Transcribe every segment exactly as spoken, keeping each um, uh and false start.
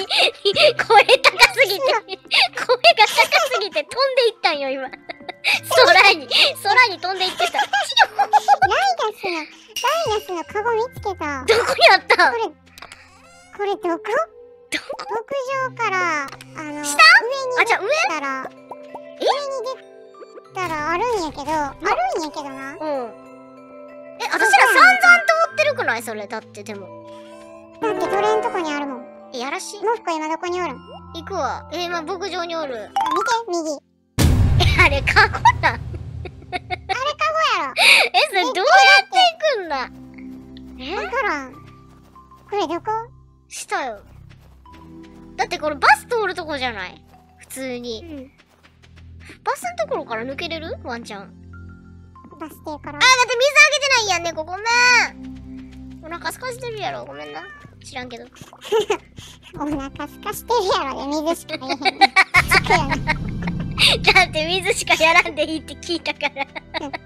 声高すぎて、声が高すぎて飛んでいったんよ、今。空に、空に飛んでいってた。 ライダスの、ライダスのカゴ見つけた。 どこにあった？ これ、これどこ？ どこ？ 屋上から、あの、 下？ 上あ、じゃあ上？ に出たら、上に出たらあるんやけど、あるんやけどな。 うん。え、私ら散々通ってるくないそれ。だってでも。 だってトレンとこにあるもん。 え、やらしい。 モフコ今どこにおるん？ 行くわ。え、今牧場におる。 あ、見て、右。 え、あれ、カゴなん？ あれカゴやろ。 え、それどうやって行くんだ？え？ わからん。これどこ？ したよ。だってこれバス通るとこじゃない？普通に。 うん。 バスのところから抜けれる？ワンちゃん。 バス停から。 あ、だって水あげてないやんね、ここ。ごめん。お腹すかしてるやろ。ごめんな。知らんけど。 お腹すかしてるやろで水しか入れへんねん。つくよね。 だって水しかやらんでいいって聞いたから。 え、な、なんか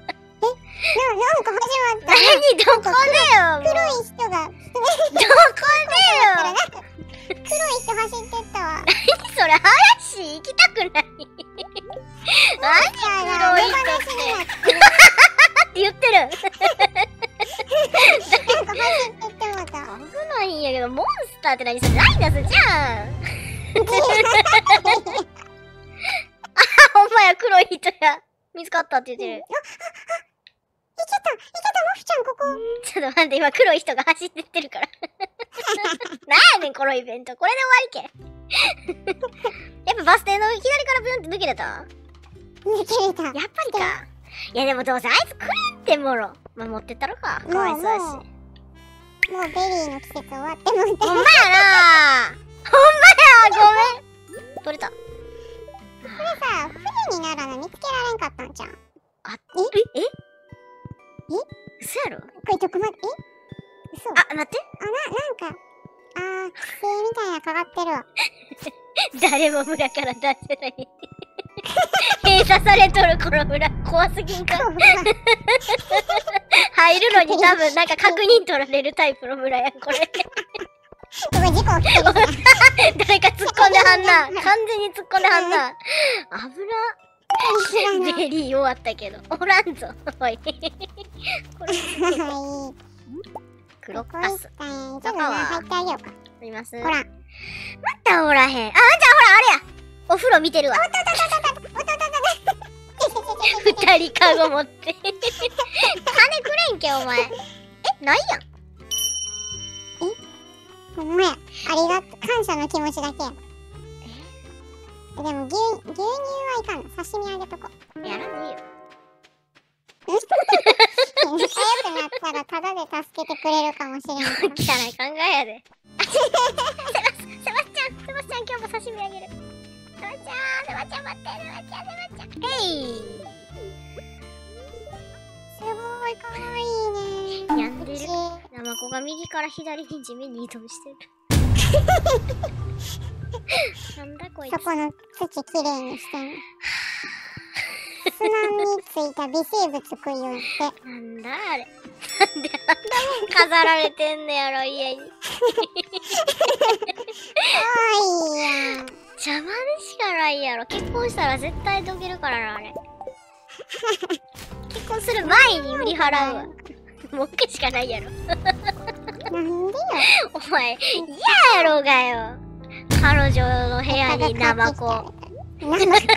始まった。 何？どこでよ。 黒い人が、 どこでよ。 黒い人走ってったわ。 何それ、林行きたくない。何黒い人ってって言ってる。 なんか走ってってもうた。 危ないんやけど、モンスターって何？それライダスじゃん。あ、ほんまや、黒い人や。見つかったって言ってる。 いけた、いけた、モフちゃんここ。 ちょっと待って、今黒い人が走ってってるから。なんやねん、このイベント。これで終わりけ。やっぱバス停の左からビュンって抜けれた？ 抜けれた。 やっぱりか。いやでもどうせあいつくれんってもろ。まあ、持ってったろか。かわいそうやし。 もうもうベリーの季節終わってもうた。 ほんまやな。ほんまや、ごめん。取れた。 これさ、冬にならな見つけられんかったんじゃん。 あ、 えええ嘘やろ？ これどこまで、え嘘。あ、 あ、待って。 な、なんか、あー、規制みたいなかかってるわ。 誰も村から出せない。閉鎖されとるこの村、怖すぎんか。入るのに多分なんか確認取られるタイプの村やん、これ。 ここ事故起きてるじゃん。 誰か突っ込んではんな。完全に突っ込んではんな。危な。ベリー終わったけど。おらんぞ。おい。これ。クロッカス。 ちょっとな、入ってあげようか。 います。 ほら。 またおらへん。あ、じゃあほら、あれや。お風呂見てるわ。 おっとっとっとっとっとっとっとっと。 二人カゴ持って。金くれんけ、お前。え、ないやん。 ほんまや。ありがとう。感謝の気持ちだけや。でも牛、牛乳はいかんの。刺身あげとこ。 やらんでいいよ。 仲良くなったらタダで助けてくれるかもしれんから。 汚い考えやで。セバス、セバスちゃん、セバスちゃん今日も刺身あげる。セバちゃん、セバちゃん待って、セバちゃん、セバちゃん。へい。 すごいかわいいね。 やんでる。ナマコが右から左に地面に移動してる。なんだこいつ。 そこの土きれいにしてんの。砂についた微生物食いよって。 なんだあれ。なんであんなもん飾られてんねやろ、家に。 かわいいやん。 邪魔でしかないやろ。結婚したら絶対どけるからな、あれ。結婚する前に売り払うわ。文句しかないやろ。 なんでよ。 お前、嫌やろがよ。彼女の部屋にナマコ。 ナマコ。彼女の部屋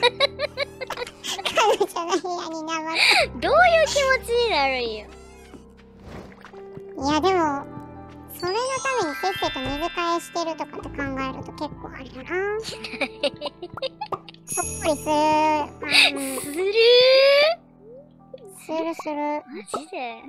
にナマコ。 どういう気持ちになるんよ。 いやでも、それのためにせっせと水替えしてるとかって考えると結構あれやな。ほっこりする。うん、 するするする。 マジで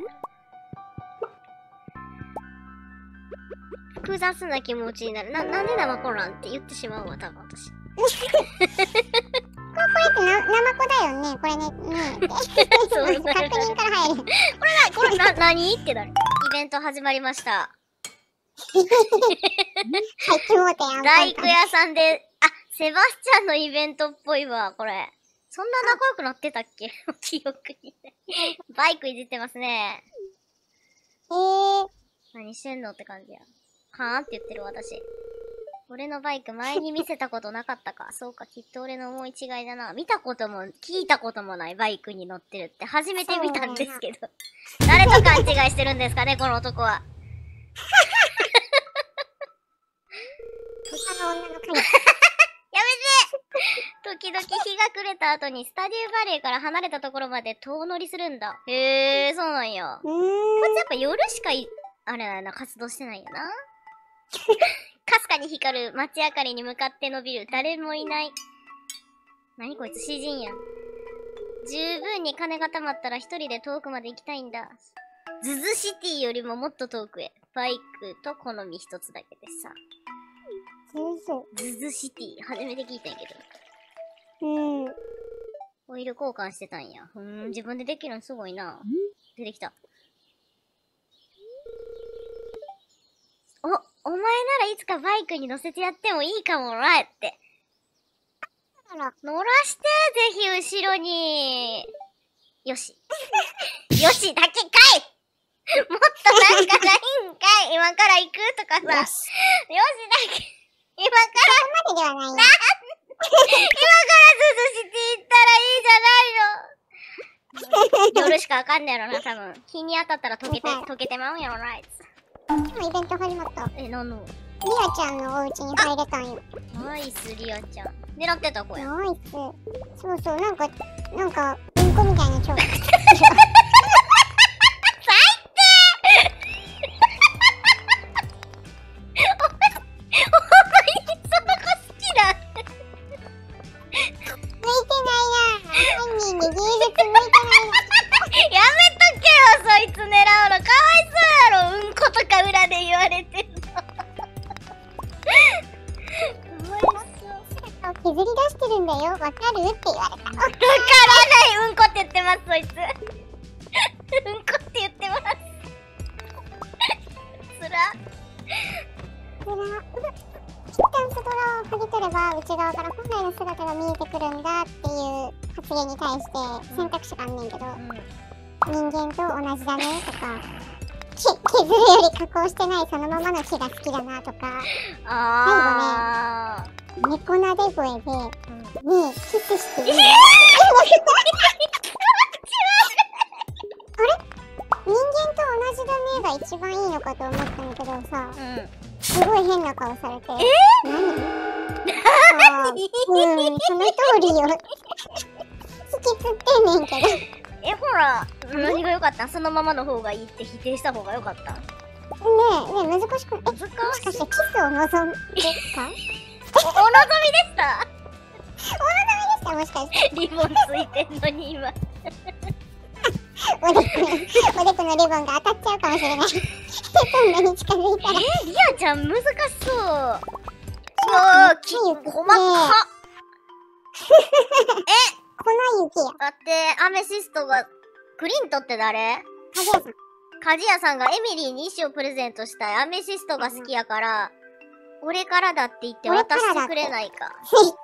複雑な気持ちになる。な、なんでナマコなんって言ってしまうわ、多分私。 これってな、ナマコだよね。これね、ね。 そう確認から入る。 これな、これな、何ってなる。イベント始まりました。 入ってもうてやん。 大工屋さんで、あ、セバスチャンのイベントっぽいわ、これ。そんな仲良くなってたっけ記憶にない。バイクいじってますね。 えー、 何してんのって感じや。はぁって言ってる私。 俺のバイク前に見せたことなかったか。そうか、きっと俺の思い違いだな。見たことも、聞いたこともないバイクに乗ってるって初めて見たんですけど。誰と勘違いしてるんですかね、この男は。 他の女の影。 やめて時々日が暮れた後にスタデューバレーから離れたところまで遠乗りするんだ。へえ、そうなんや。こうーん。 いつやっぱ夜しかい、あれだな、活動してないよな。かすかに光る街明かりに向かって伸びる誰もいない。何こいつ詩人やん。十分に金が貯まったら一人で遠くまで行きたいんだ。ズズシティよりももっと遠くへ。バイクと好み一つだけでさ。 ズズ。 ズズシティ、初めて聞いたんやけど。 うん。 オイル交換してたんや。ふーん、自分でできるのすごいな。出てきた。お、お前ならいつかバイクに乗せてやってもいいかもなって。 あら。 乗らして、ぜひ後ろに。よし。よしだけかいもっとなんかないんかい今から行くとかさ。よし。よしだけ。今から。 そこまでではないよ。 今からズズシティ行ったらいいじゃないの。夜しかわかんねやろな、多分。日に当たったら溶けて、溶けてまうんやろな、あいつ。 今イベント始まった。 え、なんのリアちゃんのお家に入れたんよ。 ナイス、リアちゃん。狙ってた子や。 ナイス。そうそう、なんか、なんか、うんこみたいな超。削り出してるんだよ、わかるって言われた。わからない、うんこって言ってます、そいつ。うんこって言ってます。つら。 つら。一旦外側を剥ぎ取れば、内側から本来の姿が見えてくるんだっていう発言に対して選択肢があんねんけど、うん、人間と同じだねとか、き削るより加工してないそのままの木が好きだなとか、 あ最後ね、猫なで声で、ねえ、キスしていい？あれ？人間と同じだねが一番いいのかと思ったんだけどさ、うん、すごい変な顔されて。え？何？あー、うん、その通りよ。引きつってんねんけど。 え、ほら、何が良かった？そのままの方がいいって否定した方が良かった？ねえ、ねえ、難しくない？ 難しい。 もしかしてキスを望むか？お、お望みでしたお望みでしたもしかして。 リボンついてんのに今。 おでこ、おでこのリボンが当たっちゃうかもしれない。そんなに近づいたら。 え、リアちゃん難しそう。もう、き、細かっ。え粉雪や。 だって、アメシストが、クリントって誰？ 鍛冶屋さん。 鍛冶屋さんがエミリーに石をプレゼントしたい。アメシストが好きやから、うん、俺からだって言って渡してくれないか。 来たね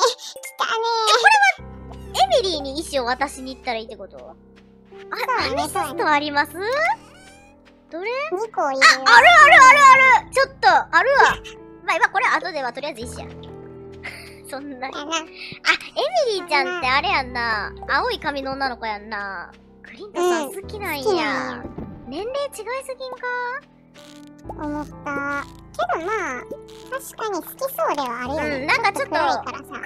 来たねこれは、エミリーに石を渡しに行ったらいいってこと？あ、アメシストあります？どれ？ にこ入れる。 あ、あるあるあるある！ちょっと、あるわ。まあ今これ後ではとりあえず石や。そんな。あ、エミリーちゃんってあれやんな。青い髪の女の子やんな。クリントさん好きなんや。年齢違いすぎんか？ 思った。けどまあ、確かに好きそうではあるよね。 うん、なんかちょっと。 暗いからさ。 そういう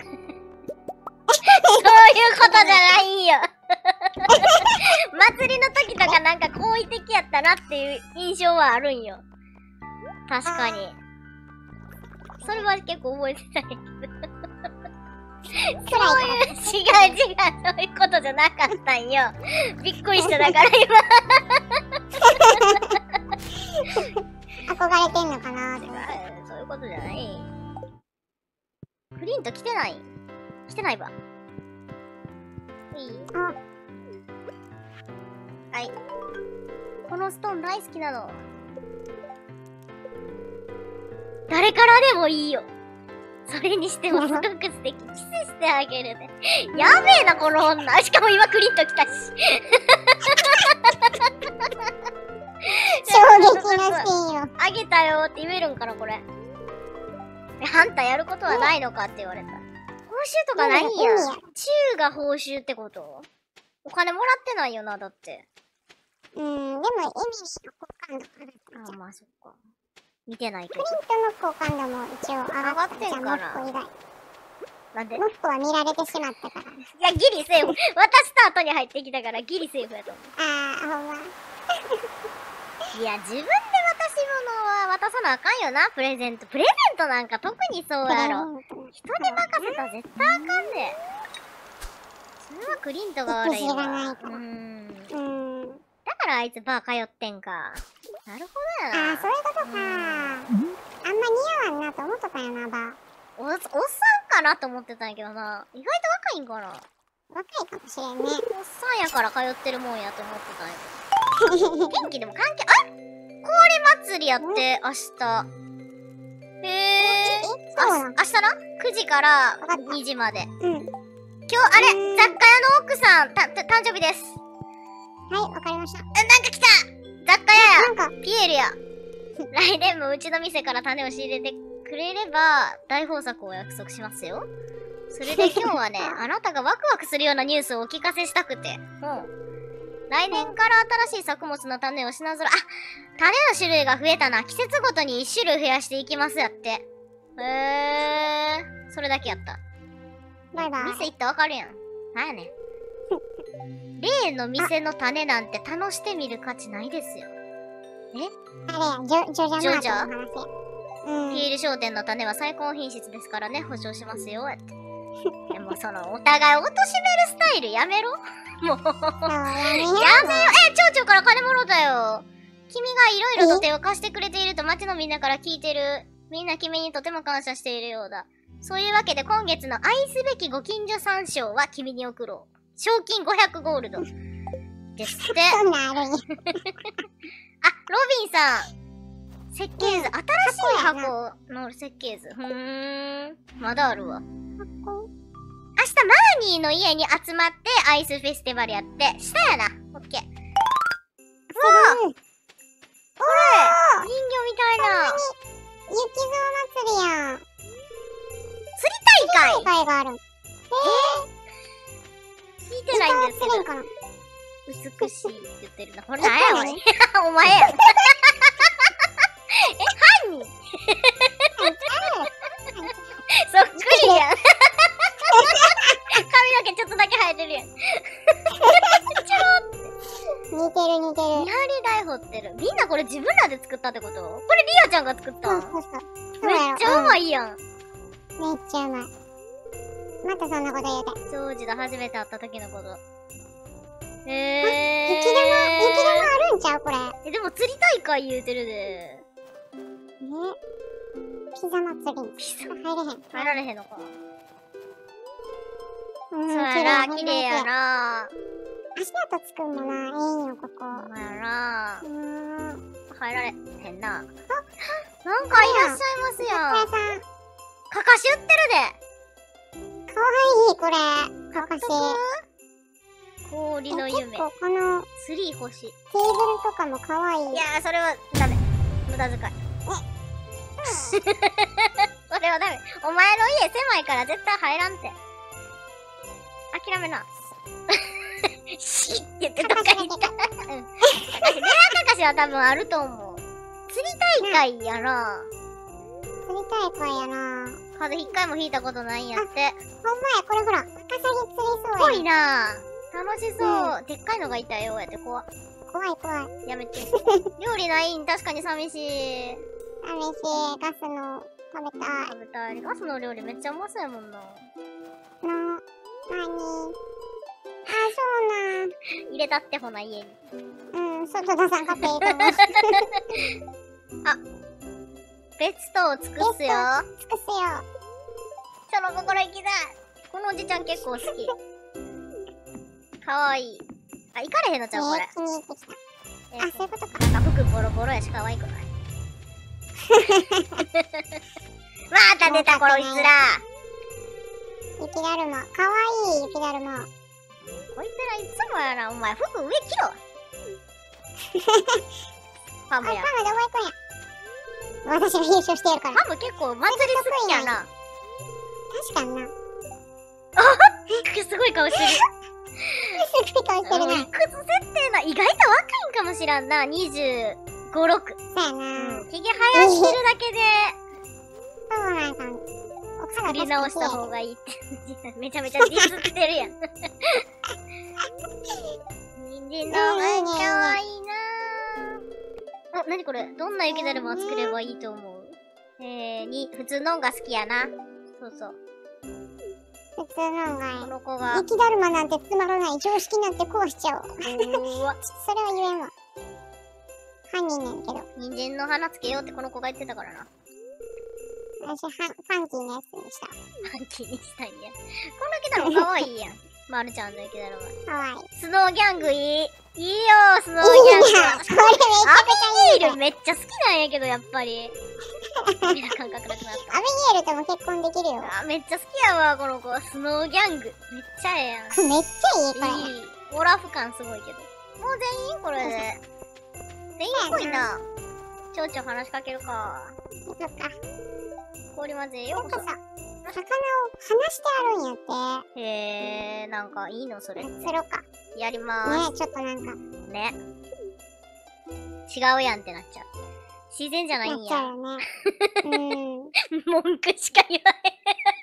ことじゃないよ。祭りの時とかなんか好意的やったなっていう印象はあるんよ。確かに。それは結構覚えてたんやけど。そういう、違う違う、そういうことじゃなかったんよ。びっくりしただから今。 憧れてんのかなーって。 そういうことじゃない。クリント来てない？来てないわ。いい？ あ。 はい。このストーン大好きなの。誰からでもいいよ。それにしてもすごく素敵。キスしてあげるね。やべえな、この女。しかも今クリント来たし。 衝撃のシーンよ。 あげたよって言えるんかな、これ。 あんたやることはないのかって言われた。報酬とかないんや。チューが報酬ってこと？お金もらってないよな、だって。 うん、でもエミリーの好感度上がった。 あ、まあそっか。見てないけど。 プリントの好感度も一応上がってんかな。モッコ以外。 なんで？ モッコは見られてしまったから。いや、ギリセーフ。渡した後に入ってきたからギリセーフやと思う。 あー、ほんま。 いや、自分で渡し物は渡さなあかんよな、プレゼント。プレゼントなんか特にそうやろ。人に任せたら絶対あかんで。それはクリントが悪いわ。うーん。 うん。 だからあいつバー通ってんか。なるほどやな。 ああ、そういうことか。あんま似合わんなと思っとったよな、バー。 お、おっさんかなと思ってたんやけどな。意外と若いんかな。 若いかもしれんね。 おっさんやから通ってるもんやと思ってたんやけど。天気でも関係、あ氷祭りやって、明日。へえ。 そうなの？ 明日な ?く 時からにじまで。 うん。 今日、あれ雑貨屋の奥さん、た、た、誕生日です。 はい、わかりました。 え、なんか来た雑貨屋やなんか、 ピエールや。来年もうちの店から種を仕入れてくれれば、大豊作を約束しますよ。それで今日はね、あなたがワクワクするようなニュースをお聞かせしたくて。もう。来年から新しい作物の種を品ぞろ、あ、種の種類が増えたな。季節ごとに一種類増やしていきますやって。へー。それだけやった。 バイバイ。 店行ってわかるやん。なんやねん。例の店の種なんて試してみる価値ないですよ。えあれや、ジョ、ジョジャマートの話。うん。 ピール商店の種は最高品質ですからね、保証しますよ、やって。でもその、お互い貶としめるスタイルやめろ。もう。やめよう。え、町長から金もろたよ。君がいろいろと手を貸してくれていると町のみんなから聞いてる。みんな君にとても感謝しているようだ。そういうわけで今月の愛すべきご近所さん賞は君に送ろう。賞金ごひゃくゴールド。ですって。 そんなんあるんや。 あ、ロビンさん。設計図、新しい箱の設計図。ふーん。まだあるわ。 箱明日マーニーの家に集まってアイスフェスティバルやって、下やな。オッケー。うわぁ、これ人形みたいな。 雪像祭りやん。 釣り大会大会がある。 えー、聞いてないんですけど。 かな美しいって言ってるな。これなんやお前。お前やん。え、犯人そっくりやん。髪の毛ちょっとだけ生えてるやん。ちょろって。 似てる似てる。 見張り台掘ってる。みんなこれ自分らで作ったってこと？これリアちゃんが作ったん？ そうそうそう。 めっちゃうまいやん。 めっちゃうまい。またそんなこと言うて。 ジョージと初めて会った時のこと。へえー。 ー。 雪玉、雪玉あるんちゃうこれ。 え、でも釣り大会言うてるで。 えピザ祭り。 ピザ入れへん。 入られへんのか。 うん、 そうやな、綺麗やな。 足跡つくんもな、ええんよ、ここ。 そうやな。 うーん。 入られへんな。あ、なんかいらっしゃいますやん。 かかしかかし売ってるで。 かわいい、これ。かかし。 氷の夢。 結構この、 ツリー欲しい。 テーブルとかもかわいい。 いやー、それはダメ。無駄遣い。それはダメ。お前の家狭いから絶対入らんて。諦めな。シッって言ってどっか行った。うん。かかし、レアかかしは多分あると思う。釣り大会やな。 釣り大会やな。 風邪一回も引いたことないんやって。 ほんまや、これほら、ワカサギ釣りそうや。 ぽいな。楽しそう。うん、でっかいのがいたよ、やって怖怖い怖い。 やめて。料理ないん確かに寂しい。 寂しい。ガスの食べたい。 食べたい。ガスの料理めっちゃうまそうやもんな。 の、なにあ、そうなん。 入れたってほな、家に。 うん、外出さんかっていいと思う。 あ、ベストを尽くすよ。 尽くすよ。 その心意気だ。このおじちゃん結構好き。かわいい。あ、行かれへんのちゃうこれ。 気に入ってきた。 えあ、そういうことか。 なんか服ボロボロやし可愛くない？また出たこいつら。 雪だるま。かわいい雪だるま。 こいつらいつもやな。お前服上着ろ。パムや。 あ、パムどこ行くんや。 私が優勝してやるから。 ハム結構祭り好きやな。 確かにな。 すごい顔してる。 すごい顔してるね。 いくつ設定な、意外と若いんかもしらんな。にじゅうご、ろく。 そうやな。 ひげ生やしてるだけで、 そうなんか、 作り直した方がいいって。めちゃめちゃディスってるやん。人参の花かわいいなぁ。あ、なにこれ、どんな雪だるまを作ればいいと思う？えー、に、普通のが好きやな。そうそう。 普通のがこの子が。 雪だるまなんてつまらない常識なんて壊しちゃおう。 うーわ。 それは言えんわ。犯人なんやけど。 人参の花つけようってこの子が言ってたからな。 私はファンキーなやつにした。 ファンキーにしたいんや。この雪だるまかわいいやん。まるちゃんの雪だるま。 かわいい。 スノーギャングいい。いいよー、スノーギャング。 いいな。これめちゃくちゃいい。 アビゲイルめっちゃ好きなんやけど、やっぱり。みんな感覚なくなった。 アビゲイルとも結婚できるよ。 あ、めっちゃ好きやわ、この子。スノーギャング。めっちゃええやん。 めっちゃいい、これ。 いい。オラフ感すごいけど。もう全員これで。全員っぽいな。ちょうちょ話しかけるか。 そっか。 氷混ぜようこそ。 魚を離してあるんやって。 へえ、なんかいいのそれって。 釣ろうか。 やりまーす。 ね、ちょっとなんか。 ね。違うやんってなっちゃう。自然じゃないんや。 なっちゃうよね。うん。 文句しか言わへん。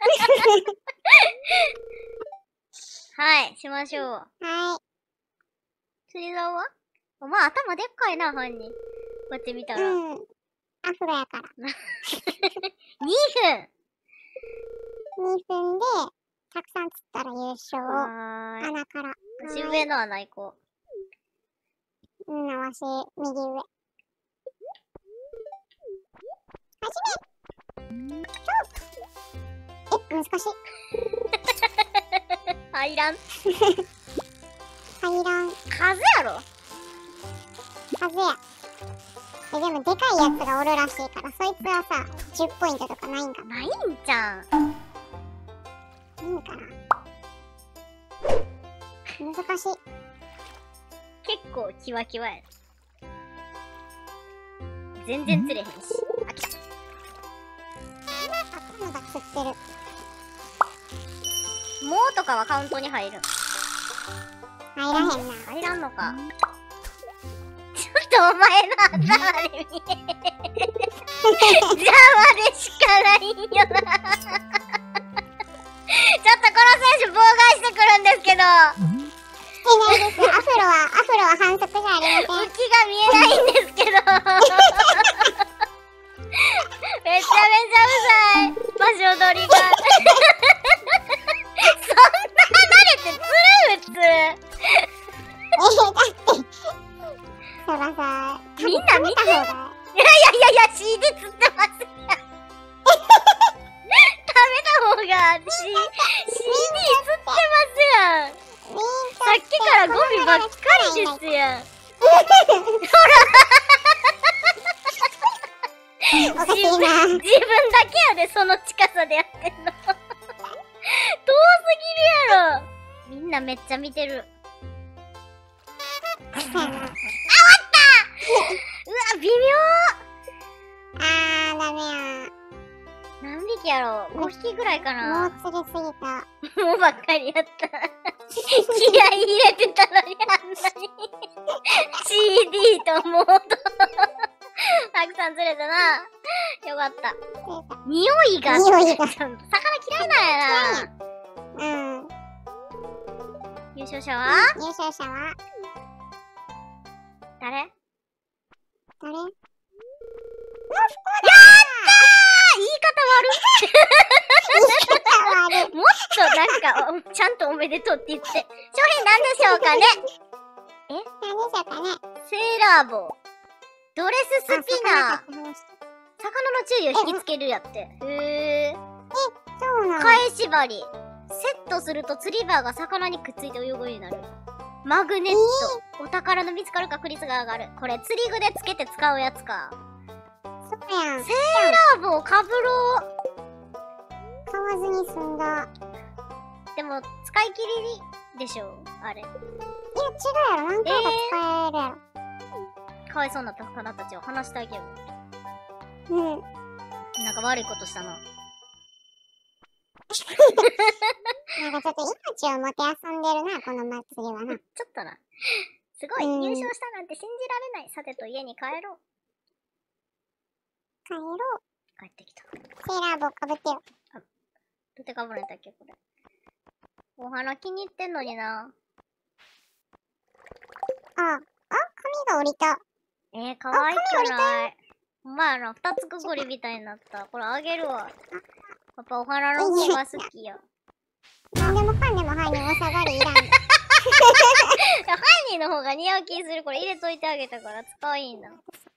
はい、しましょう。 は釣り竿はお前頭でっかいな、犯人。こうやって見たい。 ら。 うん。アフロやから。 にふんにふんで、たくさん釣ったら優勝。 はーい。 穴から。 私上の穴行こうん、わし、右上。はじめえ、難しい。 入らん。 入らん。 風やろ風や。え、でもでかいやつがおるらしいから、そいつはさ、じゅっポイントとかないんかな。 ないんじゃん。 いいんかな。難しい。 結構キワキワや。全然釣れへんし。あ、来た。 あ、カモが釣ってる。 もうとかはカウントに入る。 入らへんな。 入らんのか。ちょっとお前の頭で見え。邪魔でしかないよな。ちょっとこの選手妨害してくるんですけど。 え、ないです。アフロは、アフロは反則じゃありません。 浮きが見えないんですけど。めちゃめちゃうざい。場所取りが。そんな離れて釣る普通。 え、だって、そらさ、 みんな見て。 た方がいやいやいやいや、シーディー 釣ってますやん。食べた方が C、シーディー 釣ってますやん。 ウィンさっきからゴミばっかりですやん。 おかしいな。 自分だけやで、その近さでやってんの。遠すぎるやろ。みんなめっちゃ見てる。あ、終わった。うわ、微妙。 あー、ダメや。 何匹やろう ?ご 匹ぐらいかもな。 う釣りすぎた。 もうばっかりやった。気合い入れてたのにあんなに。シーディー とモード。たくさん釣れたな。よかった。匂いが。 匂いが。 魚嫌いなんやな。 うん。 優勝者は優勝者は誰誰やったー言い方悪いもっとなんか、ちゃんとおめでとうって言って。商品なんでしょうかねえ何でしょうかね。 セーラー帽。ドレススピナー。魚の注意を引きつけるやって。へー。 そうなの。 返し針。セットすると釣りバーが魚にくっついて泳ぐようになる。マグネット。お宝の見つかる確率が上がる。これ釣り具でつけて使うやつか。 そうやん。 セーラー帽かぶろう。 買わずに済んだ。 でも、使い切りでしょあれ。 いや、違うやろ。何回か使えるやろ。 かわいそうな魚たちを離してあげよう。 うん。 なんか悪いことしたな。 なんかちょっと命をもてあそんでるな、この祭りはな。 ちょっとな。すごい、 うん優勝したなんて信じられない。さてと家に帰ろう。 帰ろう。 帰ってきた。 セーラー帽かぶってよ。 どうやってかぶれたっけ、これ。お花気に入ってんのにな。 あ、あ、髪が降りた。 えー、かわいくない。お前ら二つくぐりみたいになった。これあげるわ。パパお花の子が好きや。 なんでもかんでもハイにお下がりいらん。 ハイニーの方が似合う気する。これ入れといてあげたから使いいんだ。